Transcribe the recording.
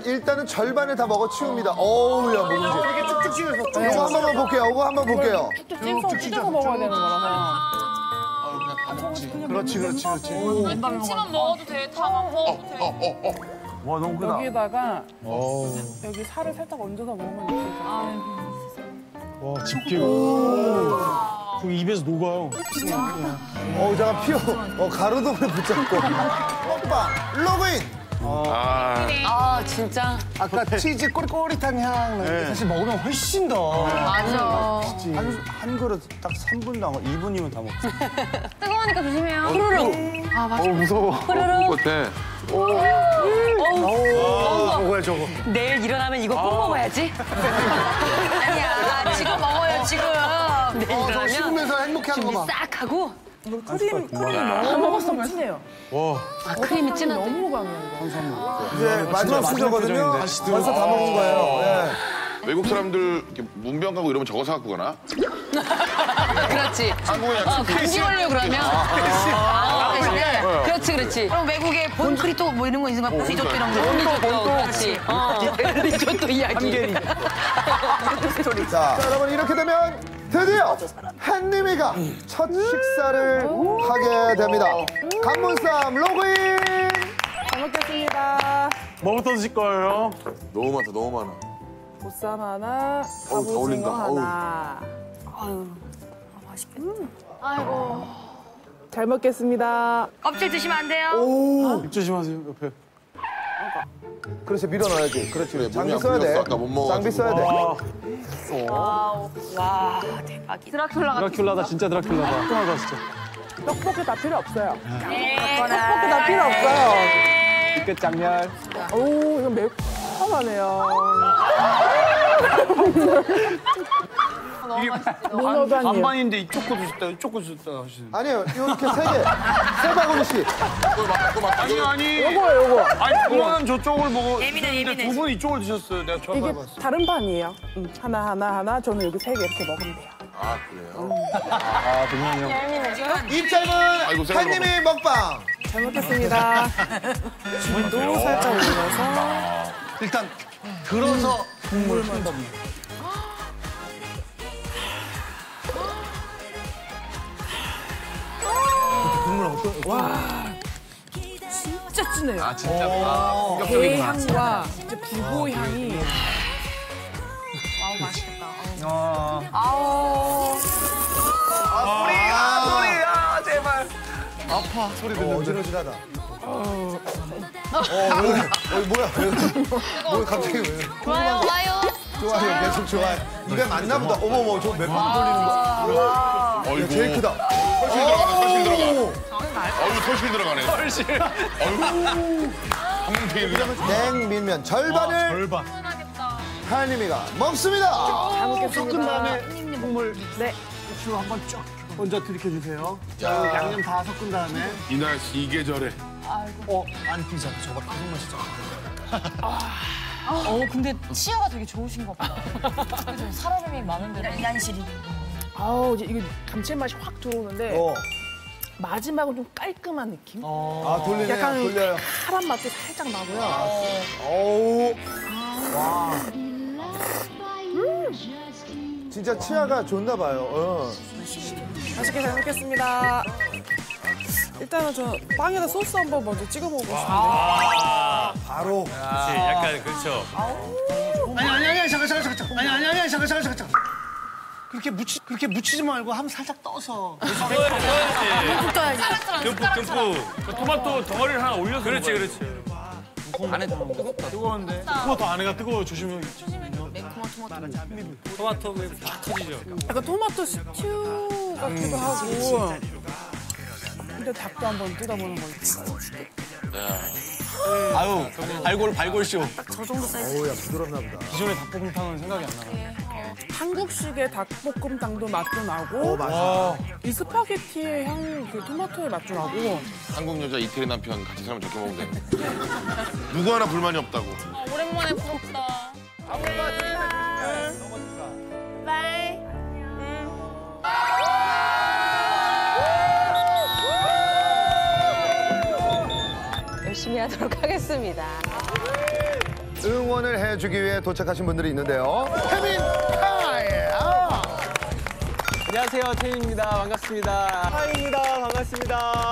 일단은 절반을 다 먹어 치웁니다. 어우야, 뭐지? 이렇게 쭉쭉 찢어서. 이거 한 번만 볼게요. 이거 한 번 볼게요. 쭉쭉 찢어서 먹어야 되는 거라서. 그렇지. 김치만 먹어도 돼. 다만 먹어도 돼. 와, 너무 크다. 여기다가 여기 살을 살짝 얹어서 먹으면 진짜. 와, 집게가. 그 입에서 녹아요. 잠깐 피어. 가로등을 붙잡고. 먹방 로그인. 진짜. 아까 치즈 꼬릿꼬릿한 향 사실 먹으면 훨씬 더. 맞아. 한 그릇 딱 3분도 안 가. 2분이면 다 먹지. 뜨거우니까 조심해요. 후루룩. 아, 맛있겠다. 무서워. 후루룩. 뭐야 저거. 내일 일어나면 이거 꼭 먹어야지. 아니야, 지금 먹어요, 지금. 내일 저거 일어나면 씹으면서 행복해하는 거 준비 봐. 싹 하고. 크림 너무 진해요. 아, 크림이 진한데. 너무 강해요, 이거. 이제 마지막 순서거든요. 벌써 다 먹은 거예요. 예. 외국 사람들 이렇게 문병 가고 이러면 저거 사갖고 가나? 그렇지. 한국에 감기 걸려 그러면. 그렇지. 그럼 외국에 본크리토 뭐 이런 거 있는 거야? 리조또 이런 거. 본토, 그렇지. 리조또 이야기. 자, 여러분 이렇게 되면 드디어 한림이가 첫 식사를 하게 됩니다. 간문쌈 로그인. 잘 먹겠습니다. 뭐부터 드실 거예요? 너무 많다, 너무 많아. 보쌈 하나, 어우, 다 어울린다. 갑오징어 하나. 맛있겠다. 아이고. 잘 먹겠습니다. 껍질 드시면 안 돼요. 입 조심하세요, 옆에. 그렇지, 밀어넣어야지. 그렇지. 그래, 몸이 장비 안 써야 돼. 풀렸어, 아까 못 먹어가지고. 장비 써야 돼. 와, 대박이다. 드라큘라 같은. 드라큘라다, 진짜 드라큘라다. 깔끔하다, 진짜. 떡볶이 다 필요 없어요. 네. 떡볶이 다 필요 없어요. 끝 장렬. 오, 이거 매콤하네요. 너무 맛있지. 문어도 아니에요. 반반인데 이쪽 거 드셨다, 이쪽 거 드셨다 하시는. 아니요, 이렇게 세 개. 세 바구니씩. 아니. 요거요. 아니, 그거는 저쪽을 먹어. 예민해. 두 분 이쪽을 드셨어요. 내가 이게 정확하게 봤어. 다른 판이에요. 하나. 저는 여기 세 개 이렇게 먹으면 돼요. 아, 그래요? 아, 동현이 형. 입 짧은 생각을 한림이 먹방. 잘 먹겠습니다. 김도 살짝 올려서. 일단 들어서 국물만 더. 진짜 진해요. 아, 진짜. 게 향과 이제 불고 향이. 아우, 맛있겠다. 아, 소리야, 제발. 아파, 소리 듣는데. 어지러지하다. 뭐야? 뭐 갑자기 왜? 좋아요. 좋아요, 계속 좋아요. 입에 맞나 보다. 어머머, 저 몇 번 돌리는 거야. 어이구. 제일 크다. 설실 들어가네. 어이구, 설실 들어가네. 설실. 어이구. 한뭉탱이를. 냉밀면 절반을 한림이가 먹습니다. 잘 먹겠습니다. 섞은 다음에 국물 네. 육수 한번 쫙 먼저 들이켜주세요. 양념 다 섞은 다음에. 이날 이 계절에. 안 뛰잖아. 저거 계속 맛있잖아. 근데 치아가 되게 좋으신가 보다. 그죠? 살얼음이 많은데. 양실이. 아우, 이제 이게 감칠맛이 확 들어오는데 마지막은 좀 깔끔한 느낌? 돌리네요, 약간 돌려요. 카란 맛도 살짝 나고요. 어우. 와. 진짜 치아가 좋나 봐요. 맛있게 잘 먹겠습니다. 일단은 저 빵에다 소스 한번 먼저 찍어 먹고 싶은데. 바로. 약간, 그렇죠. 아니, 잠깐. 아니, 잠깐. 그렇게 묻히지 말고 한번 살짝 떠서. 떠야지. 듬뿍. 토마토 덩어리를 하나 올려서. 그렇지. 안에 뜨거운데. 토마토 안에가 뜨거워, 조심해. 매콤한 토마토. 토마토 쫙 터지죠. 약간 토마토 스튜 같기도 하고. 근데 닭도 한번 뜯어보는 거 있고. 아유, 발골쇼. 저 정도 사이즈. 어우야, 부드럽나 보다. 기존의 닭볶음탕은 생각이 안 나네. 한국식의 닭볶음탕도 맛도 나고 맞아. 이 스파게티의 향, 그 토마토의 맛도 나고. 한국 여자 이태리 남편 같이 살면 저렇게 먹으면 되네. 누구 하나 불만이 없다고. 오랜만에 부럽다. 바이. 열심히 하도록 하겠습니다. 응원을 해주기 위해 도착하신 분들이 있는데요. 태민 카이. 안녕하세요, 태민입니다. 반갑습니다. 하입니다. 반갑습니다.